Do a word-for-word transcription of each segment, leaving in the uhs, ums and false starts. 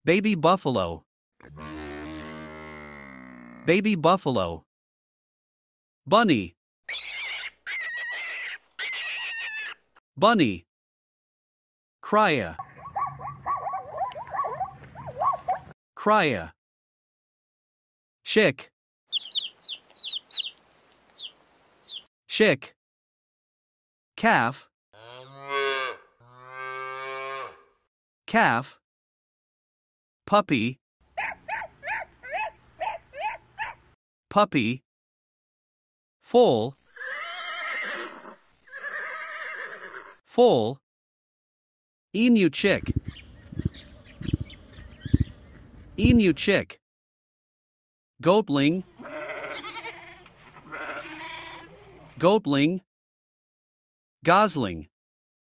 Baby buffalo. Baby buffalo. Bunny. Bunny. Cria. Cria. Chick. Chick. Calf. Calf. Puppy. Puppy. Foal. Foal. Emu Chick. Emu Chick. Goatling. Goatling. Gosling.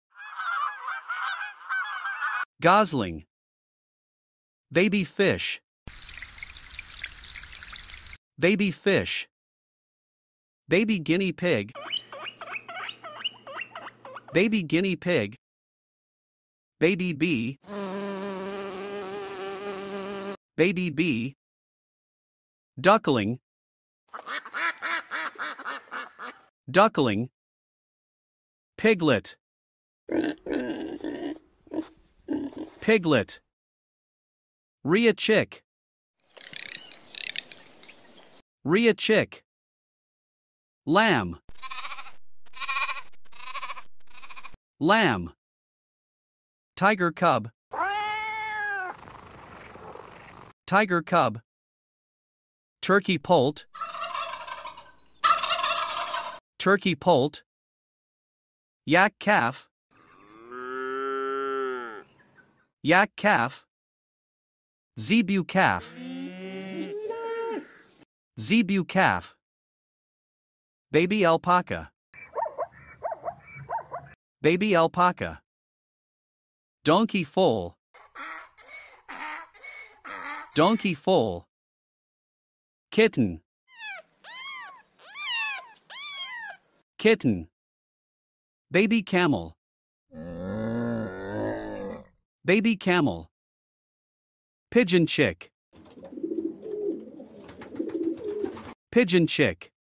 Gosling. Baby fish. Baby fish. Baby guinea pig. Baby guinea pig. Baby bee. Baby bee. Duckling. Duckling. Piglet. Piglet. Rhea Chick. Rhea Chick. Lamb. Lamb. Tiger cub. Tiger cub. Turkey poult. Turkey poult. Yak calf. Yak calf. Zebu calf. Zebu calf. Baby alpaca. Baby alpaca. Donkey foal. Donkey foal. Kitten. Kitten. Baby camel. Baby camel. Pigeon chick. Pigeon chick.